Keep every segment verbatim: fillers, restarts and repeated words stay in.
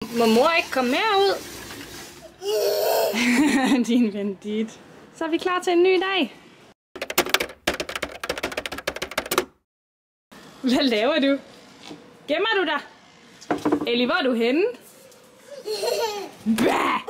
Må mor ikke komme mere ud? Din bandit. Så er vi klar til en ny dag. Hvad laver du? Gemmer du dig? Ellie, hvor er du henne? Bah!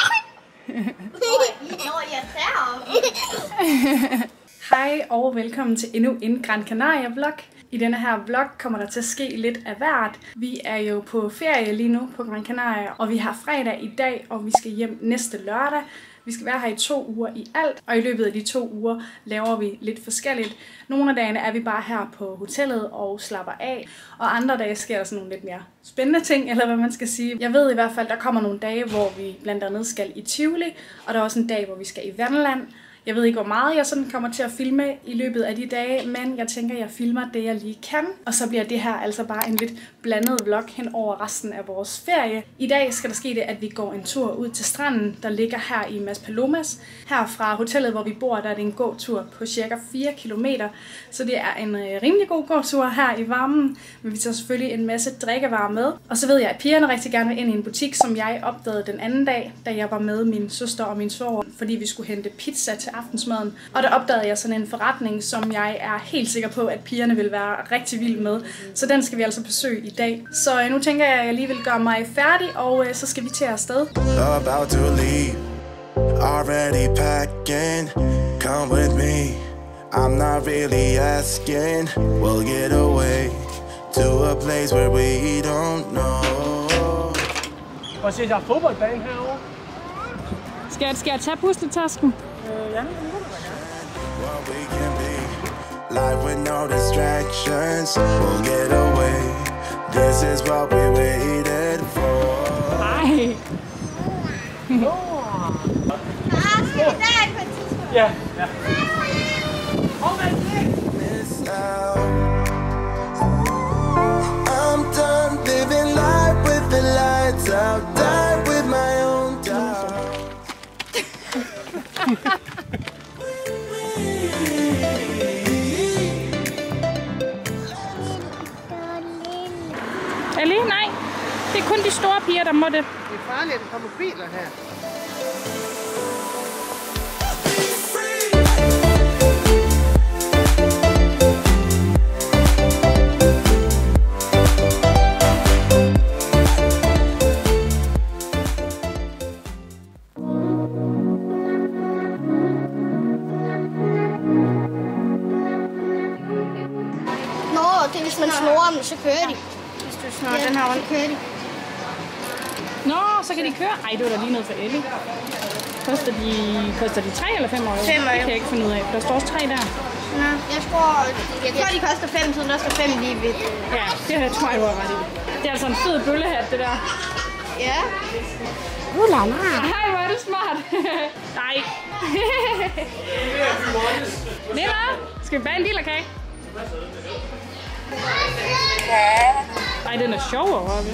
Hej og velkommen til endnu en Gran Canaria vlog. I denne her vlog kommer der til at ske lidt af hvert. Vi er jo på ferie lige nu på Gran Canaria, og vi har fredag i dag, og vi skal hjem næste lørdag. Vi skal være her i to uger i alt, og i løbet af de to uger laver vi lidt forskelligt. Nogle af dagene er vi bare her på hotellet og slapper af, og andre dage sker der sådan nogle lidt mere spændende ting, eller hvad man skal sige. Jeg ved i hvert fald, der kommer nogle dage, hvor vi blandt andet skal i Tivoli, og der er også en dag, hvor vi skal i Vandeland. Jeg ved ikke, hvor meget jeg sådan kommer til at filme i løbet af de dage, men jeg tænker, at jeg filmer det, jeg lige kan. Og så bliver det her altså bare en lidt blandet vlog hen over resten af vores ferie. I dag skal der ske det, at vi går en tur ud til stranden, der ligger her i Maspalomas. Her fra hotellet, hvor vi bor, der er det en gåtur på cirka fire kilometer. Så det er en rimelig god gåtur her i varmen. Men vi tager selvfølgelig en masse drikkevarer med. Og så ved jeg, at pigerne rigtig gerne vil ind i en butik, som jeg opdagede den anden dag, da jeg var med min søster og min svoger, fordi vi skulle hente pizza til aftensmaden. Og der opdagede jeg sådan en forretning, som jeg er helt sikker på, at pigerne vil være rigtig vilde med. Så den skal vi altså besøge i dag. Så nu tænker jeg, at jeg lige vil gøre mig færdig, og så skal vi til afsted. About to leave, already packing, come with me, I'm not really asking, we'll get away to a place where we don't know. Prøv at se, der er fodboldbane herovre. Skal jeg, skal jeg tage pusletasken? Øh, ja. Life with no distractions, we'll get away. This is what we waited for. Ej. Ja, ja. I'm done living life with the lights out, die with my own doubt. Ellie, nej. Det er kun de store piger, der må det. Det er farligt, at der kommer biler her. Nå, det er hvis man snor dem, så kører de. Nå, Ja, den her så kører de. Nå, så kan de køre. Ej, det var da lige noget for Ellie. Koster de, koster de tre eller fem euro? Fem euro. Det kan jeg ikke finde ud af. Der står også tre der. Nå, jeg tror, jeg tror, de koster fem, så der står fem lige ved. Ja, det her tror jeg, du har ret i. Det er altså en fed bøllehat, det der. Ja. Ulala. Hej, hvor er det smart. Nej. Nilla, skal vi bage en lille kage? Ej, den er sjov at røre ved.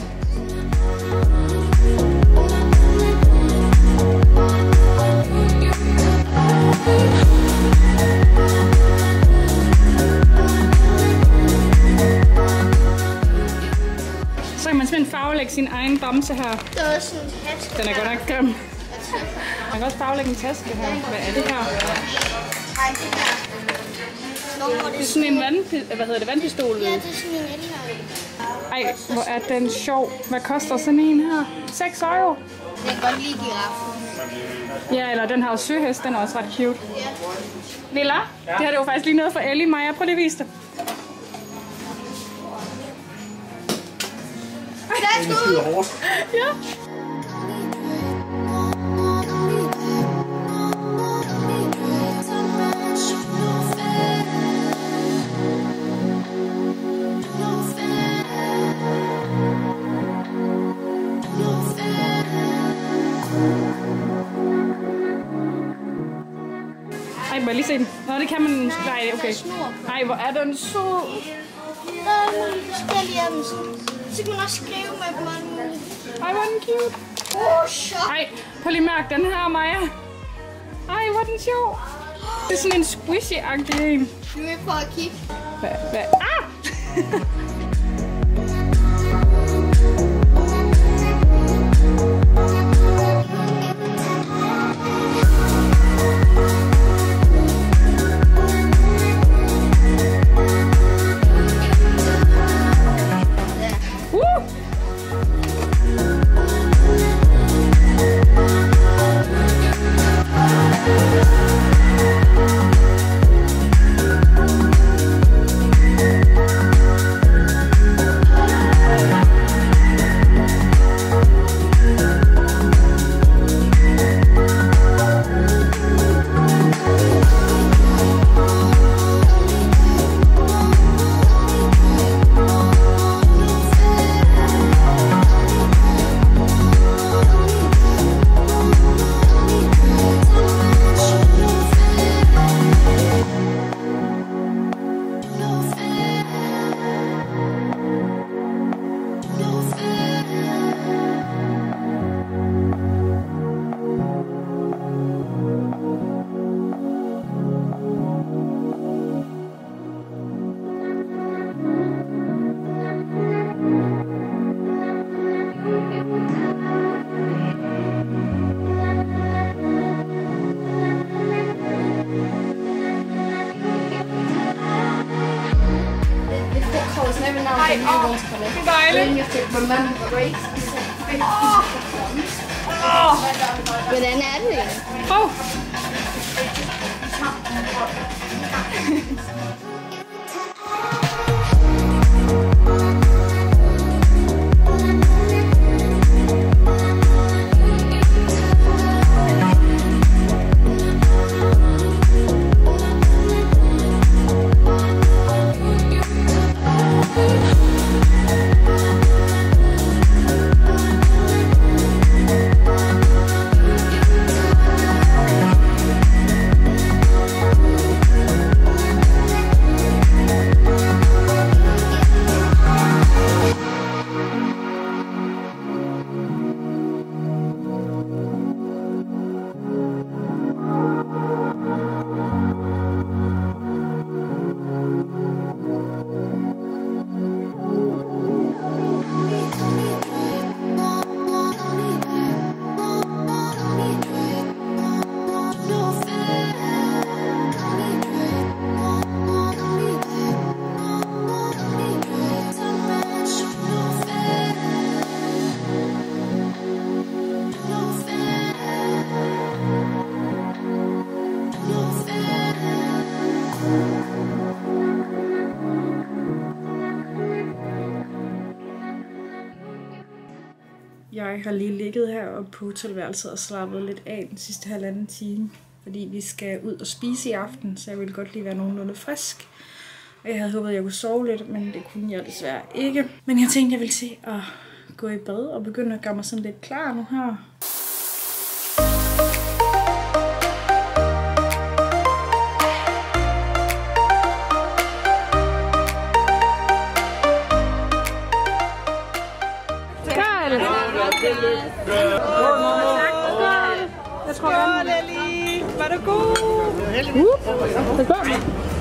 Så kan man simpelthen farvelægge sin egen bamse her. Det er også en taske. Den er godt nok grim. Man kan også farvelægge en taske her. Hvad er det her? Nej, det her. Det er sådan en vand, hvad hedder det, vandpistol. Ja, det er sådan en elhøj. Ej, hvor er den sjov. Hvad koster sådan en her? seks euro. Jeg kan godt lide giraffen. Ja, eller den her søhest, den er også ret cute. Ja. Lilla, ja. Det her det var faktisk lige noget for Ellie. Maja, prøv lige at vise det. Der er skud! Ja. Ej, må jeg lige se den? Nå, det kan man... Nej, okay. Ej, hvor er den sød. Der er nogle forskellige af dem. Så kan man også skrive med dem. Ej, hvor er den cute. Oh, shop. Ej, prøv lige mærke den her, Maja. Ej, hvor er den sjov. Det er sådan en squishy-agtig en. Nu vil jeg prøve at kigge. Hvad? Hvad? Ah! dejligt. Oh. Hvordan er det egentlig? Hov. Jeg har lige ligget heroppe på hotelværelset og slappet lidt af den sidste halvanden time, fordi vi skal ud og spise i aften, så jeg ville godt lige være nogenlunde frisk. Og jeg havde håbet, at jeg kunne sove lidt, men det kunne jeg desværre ikke. Men jeg tænkte, at jeg ville se at gå i bad og begynde at gøre mig sådan lidt klar nu her. Jeg tror, godt, Ellie. Var du god? Uh, det går.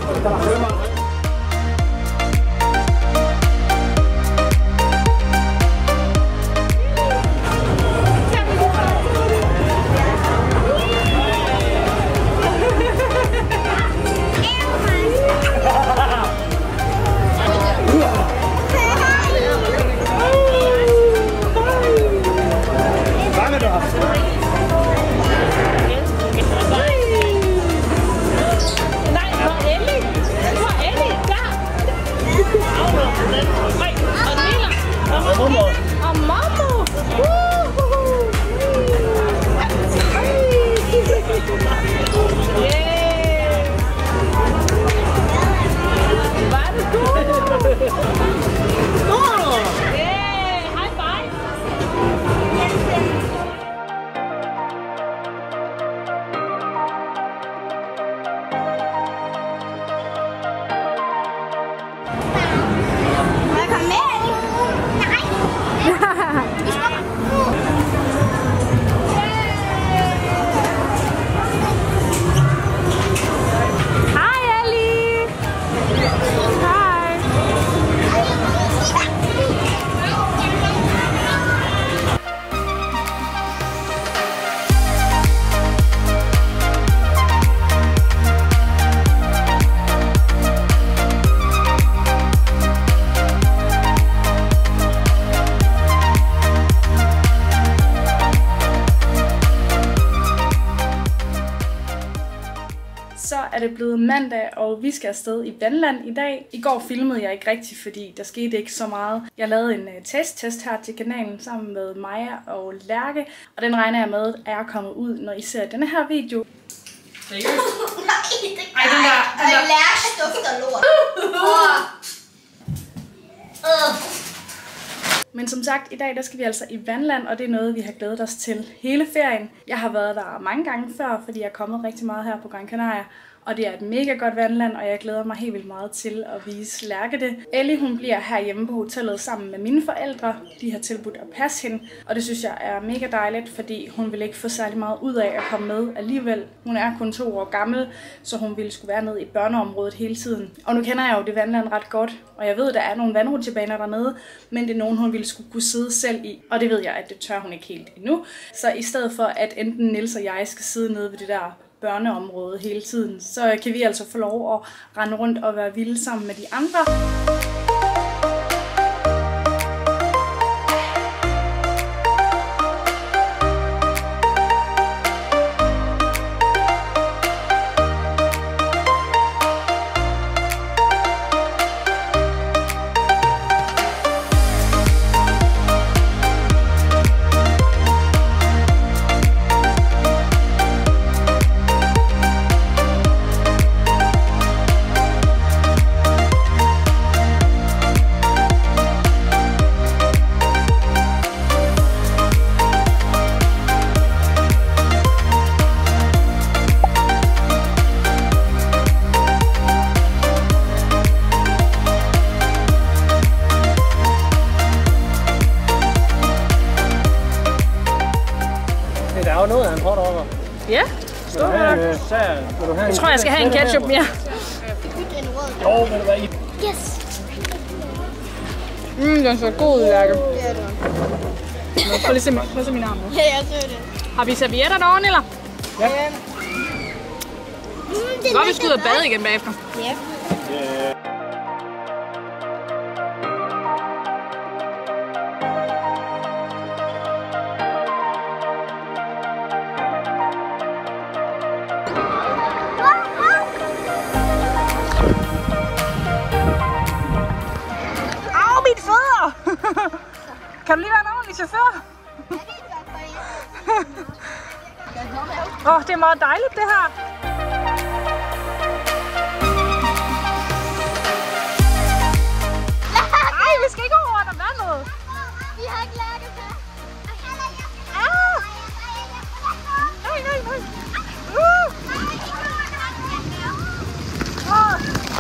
Så er det blevet mandag, og vi skal afsted i vandland i dag. I går filmede jeg ikke rigtigt, fordi der skete ikke så meget. Jeg lavede en uh, test-test her til kanalen sammen med Maja og Lærke, og den regner jeg med er kommet ud, når I ser denne her video. Seriøst? Nej, det kan Ej, den der, den der. Lærke dufter lort. Men som sagt, i dag der skal vi altså i vandland, og det er noget, vi har glædet os til hele ferien. Jeg har været der mange gange før, fordi jeg er kommet rigtig meget her på Gran Canaria. Og det er et mega godt vandland, og jeg glæder mig helt vildt meget til at vise Lærke det. Ellie, hun bliver herhjemme på hotellet sammen med mine forældre. De har tilbudt at passe hende, og det synes jeg er mega dejligt, fordi hun vil ikke få særlig meget ud af at komme med alligevel. Hun er kun to år gammel, så hun ville skulle være nede i børneområdet hele tiden. Og nu kender jeg jo det vandland ret godt, og jeg ved, at der er nogle vandrutsjebaner dernede, men det er nogen, hun ville skulle kunne sidde selv i. Og det ved jeg, at det tør hun ikke helt endnu. Så i stedet for, at enten Niels og jeg skal sidde nede ved det der børneområde hele tiden, så kan vi altså få lov at rende rundt og være vilde sammen med de andre. har noget af en hotdog. Ja, stor hotdog. Jeg tror, jeg skal have en ketchup mere. Jo, vil du være i? Yes. Mm, den er så god, Lærke. Det er det. Prøv lige se, prøv at se min arm. Ja, jeg så det. Har vi servietter derovre, eller? Ja. Mm, det Godt, vi skal ud og bade igen bagefter. Ja. Au, mine fødder! Kan du lige være en ordentlig chauffør? Åh, oh, det er meget dejligt, det her. Nej, vi skal ikke over under vandet. Vi har ikke lært det før. Ah! Nej, nej, nej. Uh! Oh.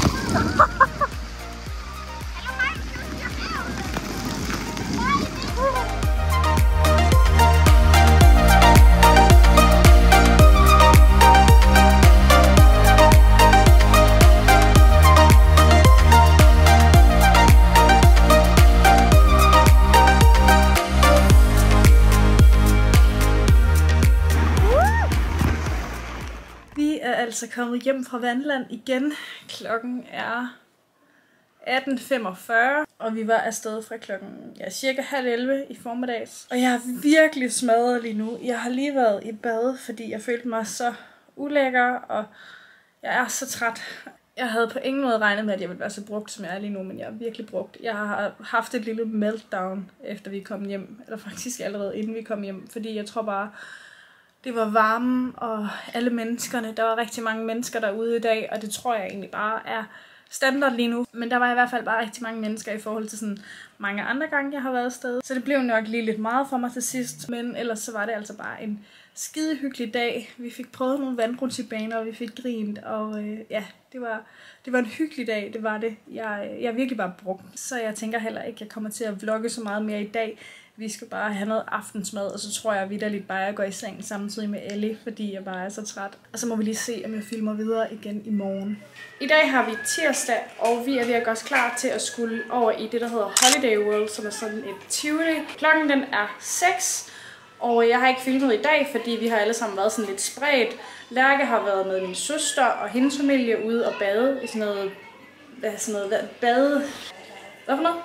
Vi er altså kommet hjem fra Vandland igen. Klokken er atten femogfyrre, og vi var afsted fra klokken ja, cirka halv elleve i formiddags. Og jeg er virkelig smadret lige nu. Jeg har lige været i bad, fordi jeg følte mig så ulækker, og jeg er så træt. Jeg havde på ingen måde regnet med, at jeg ville være så brugt, som jeg er lige nu, men jeg er virkelig brugt. Jeg har haft et lille meltdown, efter vi kom hjem, eller faktisk allerede inden vi kom hjem, fordi jeg tror bare, det var varme, og alle menneskerne, der var rigtig mange mennesker derude i dag, og det tror jeg egentlig bare er standard lige nu. Men der var i hvert fald bare rigtig mange mennesker i forhold til sådan mange andre gange, jeg har været afsted. Så det blev nok lige lidt meget for mig til sidst, men ellers så var det altså bare en skide hyggelig dag. Vi fik prøvet nogle vandrutsjebaner, og vi fik grint, og øh, ja, det var, det var en hyggelig dag, det var det. Jeg, jeg er virkelig bare brugt, så jeg tænker heller ikke, at jeg kommer til at vlogge så meget mere i dag. Vi skal bare have noget aftensmad, og så tror jeg vitterligt bare, at jeg går i seng samtidig med Ellie, fordi jeg bare er så træt. Og så må vi lige se, om jeg filmer videre igen i morgen. I dag har vi tirsdag, og vi er ved at gøre os klar til at skulle over i det, der hedder Holiday World, som er sådan et tivoli. Klokken den er seks, og jeg har ikke filmet i dag, fordi vi har alle sammen været sådan lidt spredt. Lærke har været med min søster og hendes familie ude og bade i sådan noget, hvad sådan noget, hvad, bade, hvad for noget?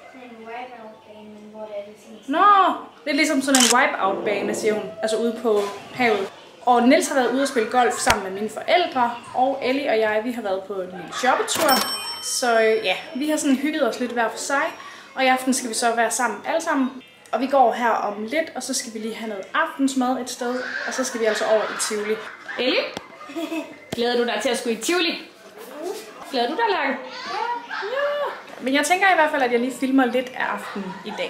Nå, det er ligesom sådan en wipeout-bane, siger hun, altså ude på havet. Og Niels har været ude og spille golf sammen med mine forældre, og Ellie og jeg, vi har været på en lille shoppetur. Så øh, ja, vi har sådan hygget os lidt hver for sig, og i aften skal vi så være sammen alle sammen. Og vi går her om lidt, og så skal vi lige have noget aftensmad et sted, og så skal vi altså over i Tivoli. Ellie, glæder du dig til at skulle i Tivoli? Glæder du dig, Lærke? Ja. Men jeg tænker i hvert fald, at jeg lige filmer lidt af aftenen i dag.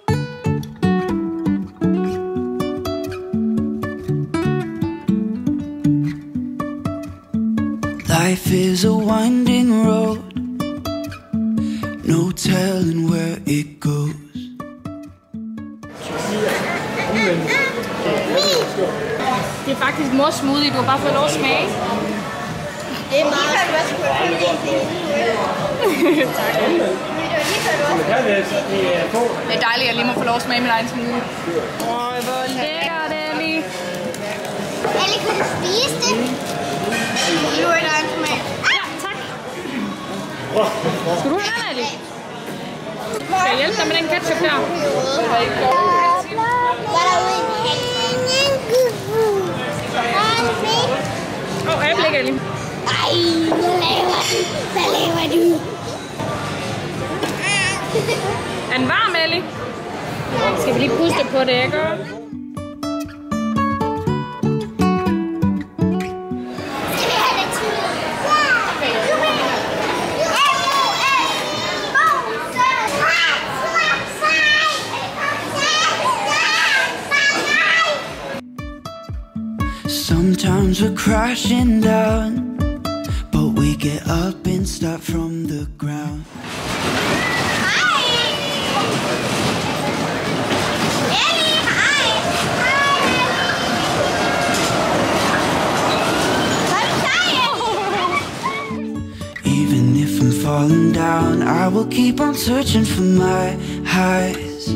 Life is a winding road, no telling where it goes. Det er faktisk mors smoothie, du har bare fået lov at smage. Det er meget Det er dejligt, at jeg lige må få lov at smage min egen smoothie. Åh, hvor lækkert, Ellie. Ellie, kan du spise det? Nu er der en smag. Ja, tak. Skal du have den, Ellie? Skal jeg hjælpe dig med den ketchup der? Var der ude en Åh, oh, øjeblik, Ellie. Ej, hvad laver du? Hvad laver du? Er den varm, Ellie? Skal vi lige puste på det, ikke? Sometimes we're crashing down, but we get up and start from the ground. Ellie, hej! I will keep on searching for my highs.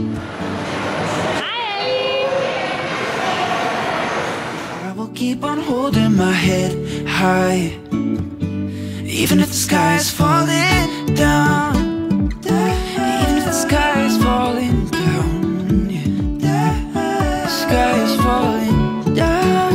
I will keep on holding my head high, even if the sky is falling down. Even if the sky is falling down, yeah. The sky is falling down.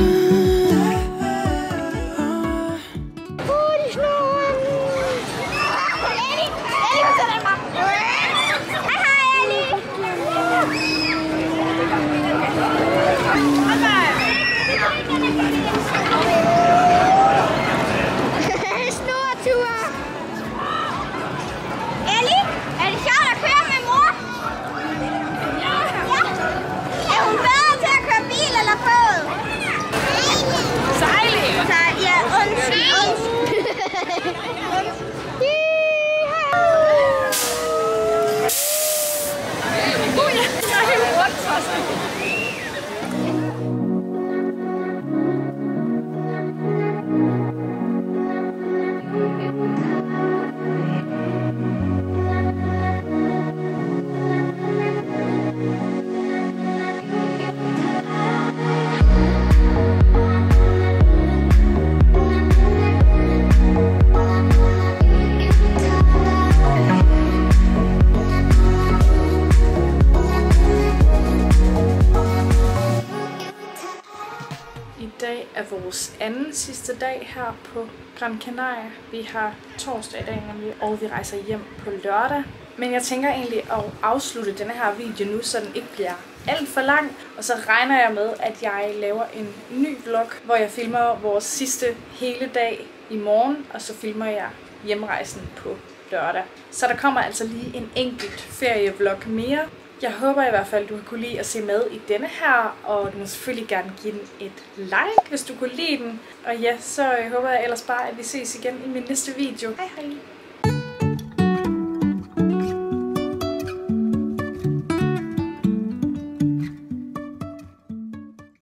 I dag er vores anden sidste dag her på Gran Canaria. Vi har torsdag i dag nemlig, og vi rejser hjem på lørdag. Men jeg tænker egentlig at afslutte denne her video nu, så den ikke bliver alt for lang. Og så regner jeg med, at jeg laver en ny vlog, hvor jeg filmer vores sidste hele dag i morgen, og så filmer jeg hjemrejsen på lørdag. Så der kommer altså lige en enkelt ferievlog mere. Jeg håber i hvert fald, du har kunne lide at se med i denne her, og du må selvfølgelig gerne give den et like, hvis du kunne lide den. Og ja, så håber jeg ellers bare, at vi ses igen i min næste video. Hej hej!